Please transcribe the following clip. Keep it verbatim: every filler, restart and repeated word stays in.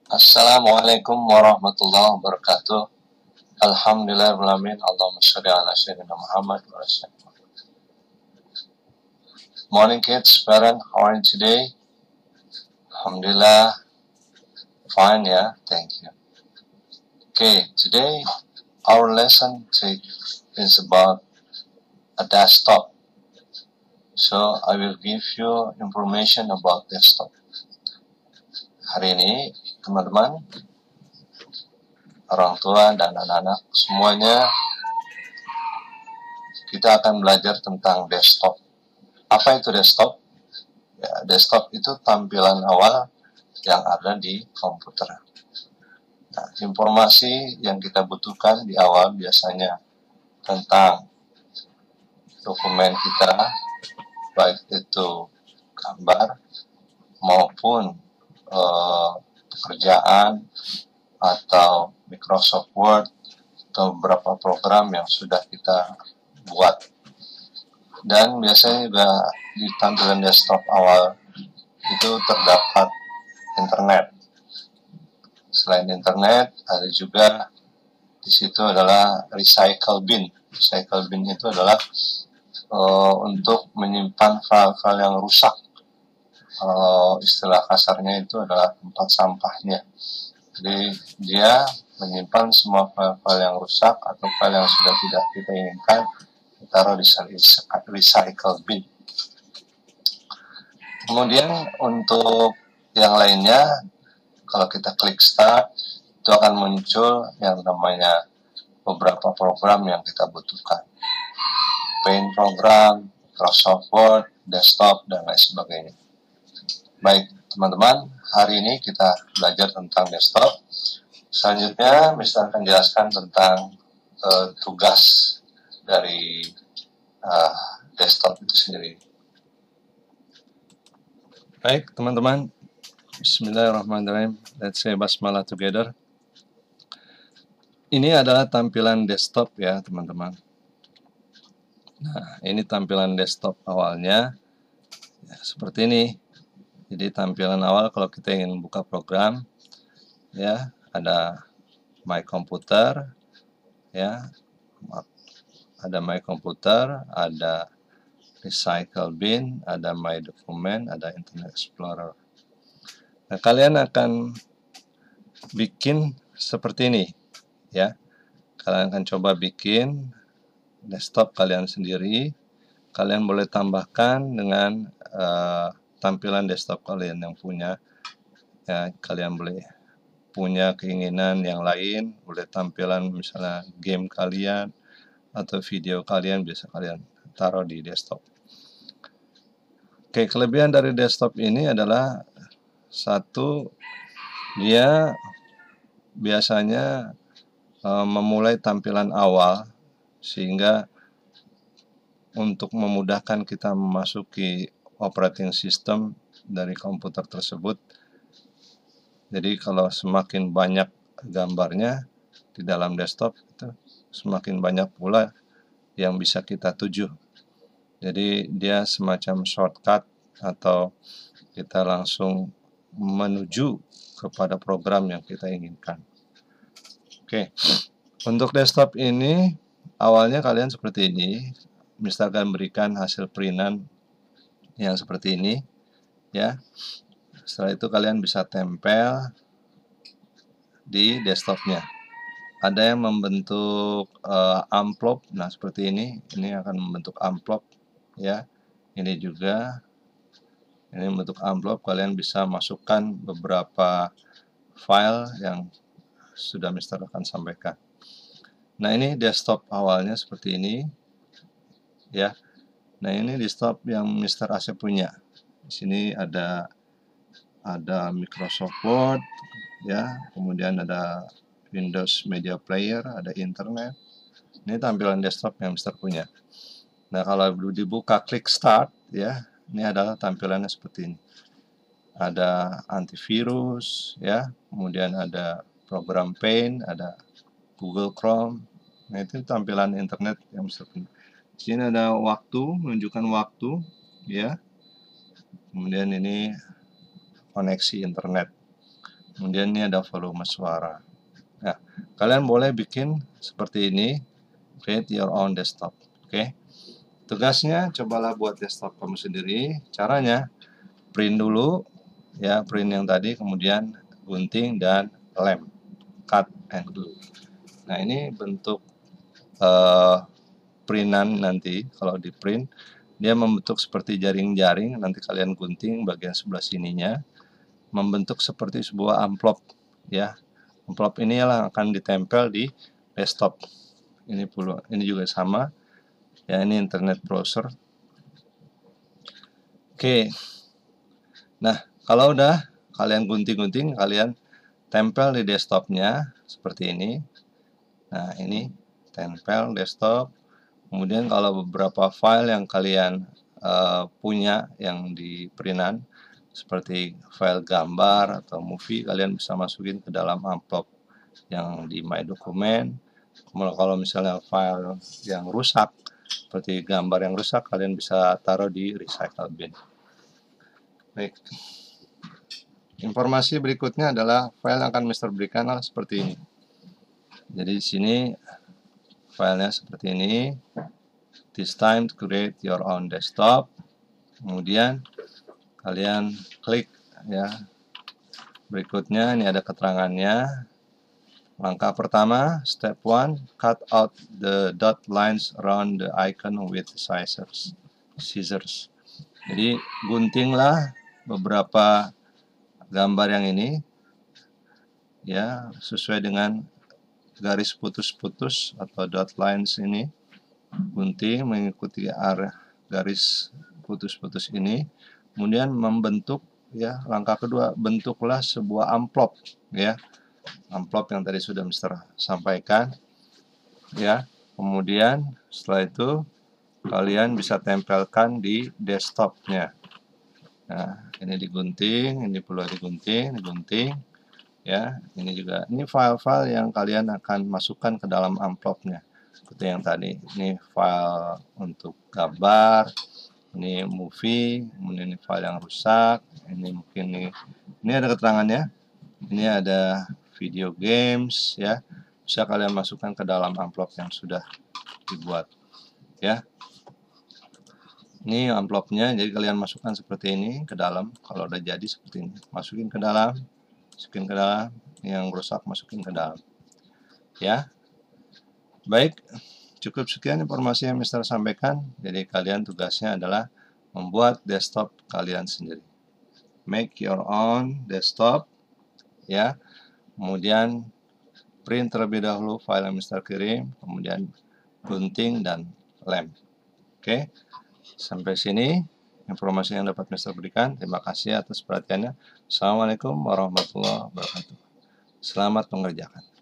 Assalamualaikum warahmatullahi wabarakatuh. Alhamdulillahirrahmanirrahim. Allahumma sholli ala sayyidina Muhammad wa ala sallam. Morning kids, parents, how are you today? Alhamdulillah, fine, yeah, thank you. Okay, today our lesson is about a desktop. So I will give you information about desktop. Hari ini teman-teman, orang tua dan anak-anak semuanya, kita akan belajar tentang desktop. Apa itu desktop? Ya, desktop itu tampilan awal yang ada di komputer. Nah, informasi yang kita butuhkan di awal biasanya tentang dokumen kita, baik itu gambar maupun eh, pekerjaan atau Microsoft Word atau beberapa program yang sudah kita buat. Dan biasanya juga di tampilan desktop awal itu terdapat internet. Selain internet, ada juga di situ adalah recycle bin. Recycle bin itu adalah uh, untuk menyimpan file-file yang rusak. Uh, istilah kasarnya itu adalah tempat sampahnya. Jadi dia menyimpan semua file-file yang rusak atau file yang sudah tidak kita inginkan, ditaruh di recycle bin. Kemudian untuk yang lainnya, kalau kita klik start, itu akan muncul yang namanya beberapa program yang kita butuhkan. Paint program, Microsoft Word, desktop, dan lain sebagainya. Baik, teman-teman, hari ini kita belajar tentang desktop. Selanjutnya, mister akan jelaskan tentang uh, tugas dari uh, desktop itu sendiri. Baik, teman-teman, Bismillahirrahmanirrahim. Let's say basmalah together. Ini adalah tampilan desktop ya, teman-teman. Nah, ini tampilan desktop awalnya. Ya, seperti ini. Jadi tampilan awal kalau kita ingin buka program, ya, ada My Computer, ya, ada My Computer, ada Recycle Bin, ada My Document, ada Internet Explorer. Nah, kalian akan bikin seperti ini, ya. Kalian akan coba bikin desktop kalian sendiri. Kalian boleh tambahkan dengan uh, tampilan desktop kalian yang punya. Ya, kalian boleh punya keinginan yang lain, boleh tampilan misalnya game kalian atau video kalian bisa kalian taruh di desktop. Oke, kelebihan dari desktop ini adalah satu, dia biasanya uh, memulai tampilan awal sehingga untuk memudahkan kita memasuki operating system dari komputer tersebut. Jadi kalau semakin banyak gambarnya di dalam desktop itu semakin banyak pula yang bisa kita tuju. Jadi dia semacam shortcut atau kita langsung menuju kepada program yang kita inginkan. Oke, untuk desktop ini awalnya kalian seperti ini, misalkan berikan hasil printan yang seperti ini, ya. Setelah itu kalian bisa tempel di desktopnya. Ada yang membentuk uh, amplop, nah seperti ini, ini akan membentuk amplop, ya. Ini juga. Ini bentuk amplop, kalian bisa masukkan beberapa file yang sudah mister akan sampaikan. Nah, ini desktop awalnya seperti ini, ya. Nah, ini desktop yang mister Asep punya. Di sini ada ada Microsoft Word, ya. Kemudian ada Windows Media Player, ada internet. Ini tampilan desktop yang mister punya. Nah, kalau dibuka klik start, ya. Ini adalah tampilannya seperti ini. Ada antivirus, ya. Kemudian ada program Paint, ada Google Chrome. Nah, itu tampilan internet yang bisa punya. Di sini ada waktu, menunjukkan waktu, ya. Kemudian ini koneksi internet. Kemudian ini ada volume suara. Nah, kalian boleh bikin seperti ini, create your own desktop. Oke. Tugasnya cobalah buat desktop kamu sendiri. Caranya print dulu ya, print yang tadi, kemudian gunting dan lem, cut and glue. Nah, ini bentuk uh, printan nanti. Kalau di print dia membentuk seperti jaring-jaring, nanti kalian gunting bagian sebelah sininya membentuk seperti sebuah amplop ya. Amplop ini yang akan ditempel di desktop. Ini pula, ini juga sama. Ya, ini internet browser. Oke. Nah, kalau udah kalian gunting-gunting, kalian tempel di desktopnya seperti ini. Nah, ini tempel desktop. Kemudian kalau beberapa file yang kalian uh, punya yang di printan, seperti file gambar atau movie, kalian bisa masukin ke dalam amplop yang di My Document. Kalau misalnya file yang rusak, seperti gambar yang rusak, kalian bisa taruh di recycle bin. Baik. Informasi berikutnya adalah file yang akan Mister berikan seperti ini. Jadi di sini filenya seperti ini. This time to create your own desktop. Kemudian kalian klik ya. Berikutnya ini ada keterangannya. Langkah pertama, step one, cut out the dot lines around the icon with scissors. Scissors. Jadi guntinglah beberapa gambar yang ini ya, sesuai dengan garis putus-putus atau dot lines ini. Gunting mengikuti arah garis putus-putus ini. Kemudian membentuk ya, langkah kedua, bentuklah sebuah amplop ya. Amplop yang tadi sudah Mister sampaikan ya. Kemudian setelah itu kalian bisa tempelkan di desktopnya. Nah, ini digunting, ini perlu digunting, digunting ya. Ini juga, ini file-file yang kalian akan masukkan ke dalam amplopnya. Seperti yang tadi, ini file untuk gambar, ini movie, kemudian ini file yang rusak, ini mungkin ini, ini ada keterangannya, ini ada video games ya, bisa kalian masukkan ke dalam amplop yang sudah dibuat ya. Ini amplopnya, jadi kalian masukkan seperti ini ke dalam. Kalau udah jadi seperti ini, masukin ke dalam, masukin ke dalam, yang rusak masukin ke dalam ya. Baik, cukup sekian informasi yang Mister sampaikan. Jadi kalian tugasnya adalah membuat desktop kalian sendiri. Make your own desktop ya. Kemudian print terlebih dahulu file yang Mister kirim, kemudian gunting dan lem. Oke, sampai sini informasi yang dapat Mister berikan. Terima kasih atas perhatiannya. Assalamualaikum warahmatullahi wabarakatuh. Selamat mengerjakan.